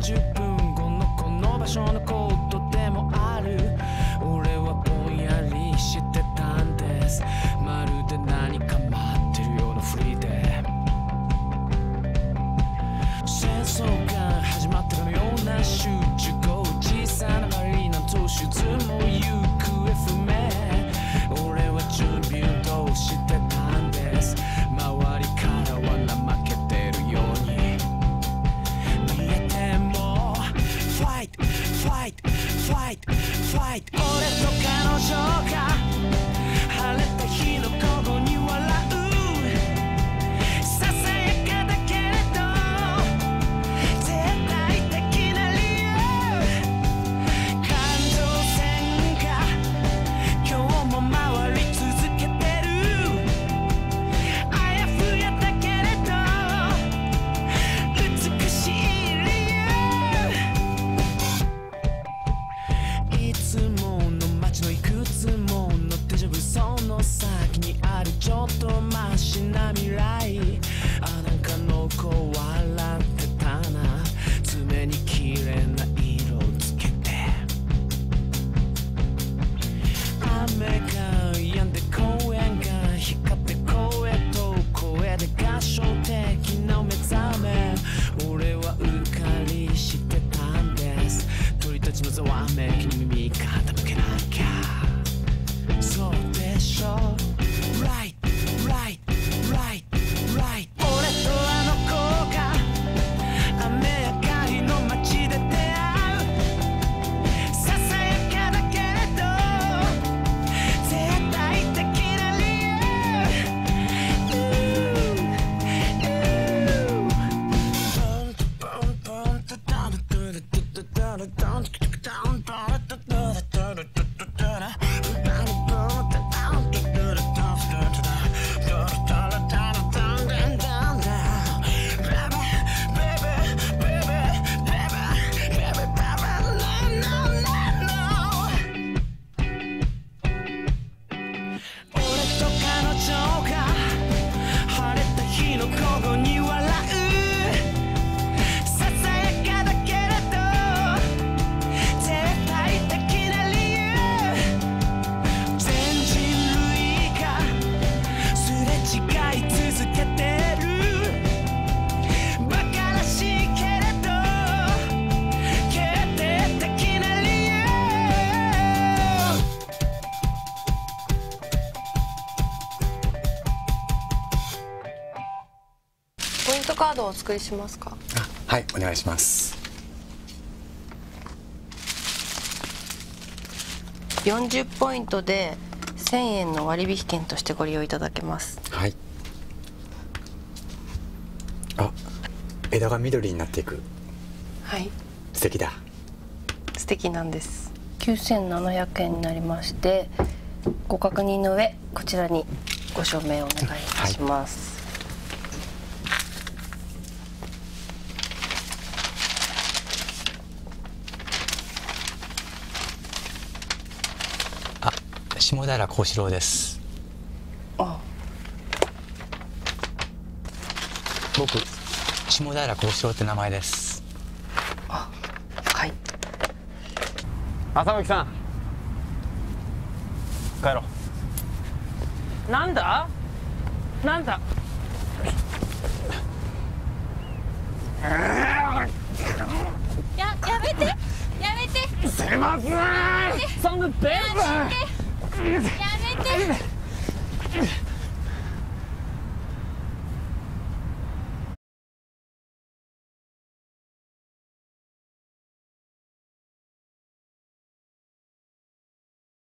30分後のこの場所のことでもある。俺はぼんやりしてたんです。まるで何か待ってるようなふりで、戦争が始まったかのような集中後、小さなマリーナと手術も行方不明。俺は準備運動してたんです。周りからは怠けてるように見えても Fight, fight, fight, fight。 俺と彼女が晴れた日の午後に笑う。ささやかだけれど絶対的な理由。感情線が今日も回り続けてる。あやふやだけれど美しい理由。いつもの街のいくつものデジャブ、その先にあるちょっとマシな未来。あ、なんかの子笑ってたな。爪に綺麗な色つけて。雨が止んで公園が光って声と声で合唱的な目覚め。俺はうっかりしてたんです。鳥たちのざわめきに耳傾けなきゃ。そうでしょ。 Right, right, right, right。 俺とあの子が雨上がりの街で出会う。ささやかだけれど絶対的な理由。 ポイントカードをお作りしますか？ はい、お願いします。 40ポイントで1000円の割引券としてご利用いただけます。 はい。あ、枝が緑になっていく。 はい。 素敵だ。 素敵なんです。9700円になりまして、ご確認の上こちらにご署名お願いいたします。 下平幸四郎です。 あ、 僕下平幸四郎って名前です。 あ、はい。 浅巻さん、帰ろう。なんだなんだ。 やめてやめて。 すいません。そんなベース。 やめて。